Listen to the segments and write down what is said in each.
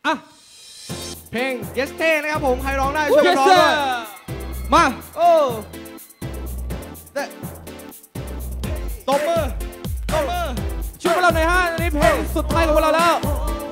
อ่ะเพลง Yesterday นะครับผมใครร้องได้ช่วยกันร้องด้วยมาโอ้ตบมือช่วยพวกเราหน่อยฮะอันนี้เพลงสุดท้ายของพวกเราแล้ว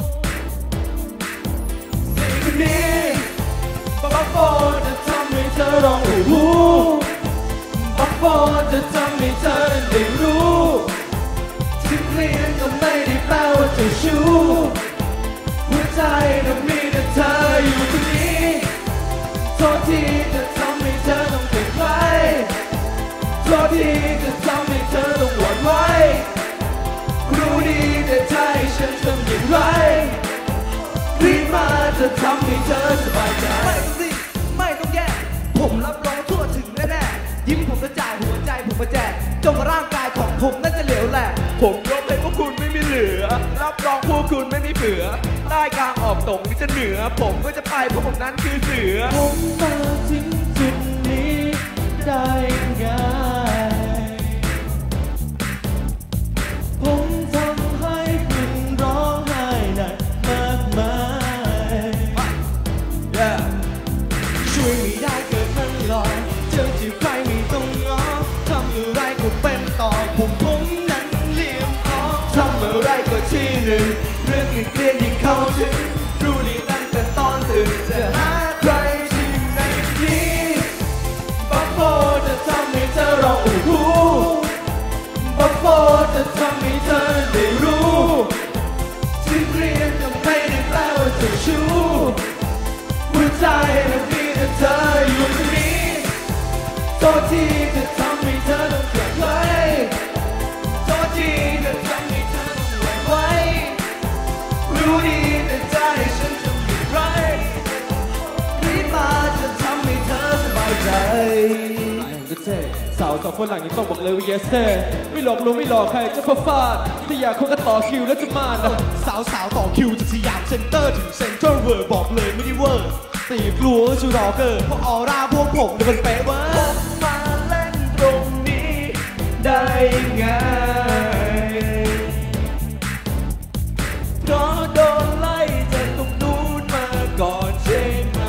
สิ่งนี้บัฟโฟจะทำให้เธอร้องโอ้โหบัฟโฟจะทำให้เธอได้รู้ที่เรียนก็ไม่ได้แปลว่าเจ้าชู้หัวใจน่ะมีแต่เธออยู่ตรงนี้โทษที่จะทำให้เธอต้องเก็บไว้โทษที่จะทำให้เธอต้องหวั่นไหวรู้ดีแต่ใจฉันทำอย่างไรรีบมาจะทำให้เธอสบายใจไม่ต้องแย่ผมรับรองทั่วถึงแน่ๆยิ้มผมจะจ่ายหัวใจผมมาแจกจงร่างกายของผมน่าจะเหลวแหละผมยกให้พวกคุณไม่มีเหลือรับรองพวกคุณไม่มีเผือใต้กลางออกตรงจะเหนือผมก็จะไปเพราะผมนั้นคือเสือผมมาถึงจุดนี้ได้ไงผมทำให้คุณร้องไห้หนักมากมายช่วยไม่ได้เกิดมันหลอกเจอที่ใครไม่ต้องง้อทำอะไรก็เป็นต่อผมนั้นเลี้ยงออกทำอะไรก็ที่หนึ่งเรื่องเกลียดยิ่งเข้าถึงรู้ดีตั้งแต่ตอนตื่นจะหาใครที่ในนี้บัฟโฟจะทำให้เธอร้องโอ้โหบัฟโฟจะทำให้เธอได้รู้ที่เรียนก็ไม่ได้แปลว่าเจ้าชู้หัวใจน่ะมีแต่เธออยู่ตรงนี้โทษที่จะทำให้เธอต้องเก็บไว้โทษที่จะทำให้เธอต้องหวั่นไหวรู้ดีแต่ใจฉันทำอย่างไรรีบมาจะทำให้เธอสบายใจสาวสองคนหลังนี้ต้องบอกเลยว่า yes ไม่หลอกลวงไม่หลอกใครจะพฟาดถ้าอยากคบก็ต่อคิวแล้วจะมานะสาวต่อคิวจากสยามเซ็นเตอร์ถึงเซ็นทรัลเวิลด์บอกเลยไม่ได้เวอร์ตีกลัวชูรอเกอร์เพราะออร่าพวกผมเนี่ยมันเป๊ะเวอร์ผมมาเล่นตรงนี้ได้ไงเพราะโดนไล่จากตรงนู้นมาก่อนใช่ไหม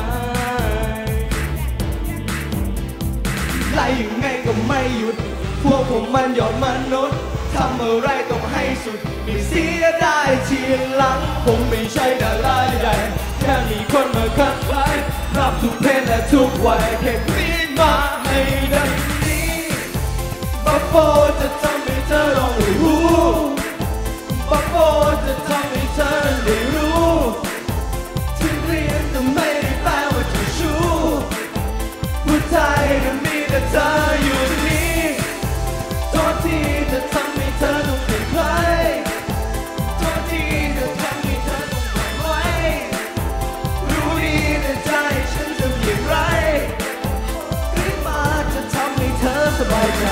ไล่ยังไงก็ไม่หยุดพวกผมมันยอดมนุษย์ทำอะไรต้องให้สุดไม่เสียได้ทีหลังผมไม่ใช่ดาราใหญ่แค่มีคนมาคัดไว้รับทุกเพลงและทุกวัยแค่กรีดมาให้ดังนี้บัฟโฟจะทำให้เธอร้องโอ้โหบัฟโฟจะทำให้เธอได้รู้ถึงเรียนแต่ไม่ได้แปลว่าเจ้าชู้หัวใจนั้นมีแต่เธออยู่ตรงนี้โทษที่จะทำให้เธอต้องเปลี่ยนไปโทษที่จะทำให้เธอต้องหวั่นไหวรู้ดีในใจฉันจะอย่างไรรีบมาจะทำให้เธอสบายใจ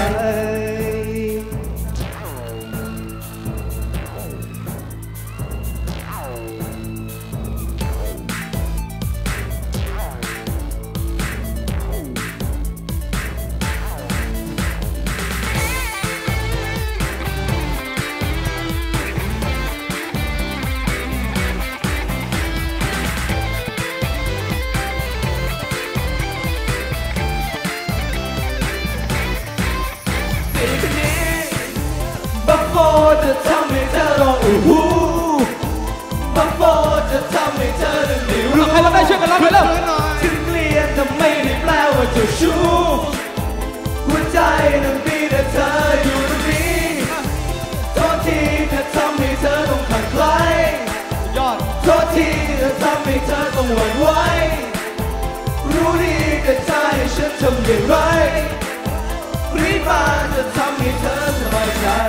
จะทำให้เธอร้องโอ้โหบัฟโฟจะทำให้เธอได้รู้ใครร้องได้ช่วยกันร้องเลยถึงเกลียดแต่ไม่ได้แปลว่าเจ้าชู้หัวใจนั้นมีแต่เธออยู่ตรงนี้โทษที่จะทำให้เธอต้องขัดไกลโทษที่จะทำให้เธอต้องหวั่นไหวรู้ดีแต่ใจฉันทำอย่างไรรีบมาจะทำให้เธอสบายใจ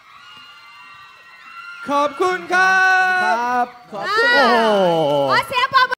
ขอบคุณครับขอบคุณโอ้โหขอเสียงปร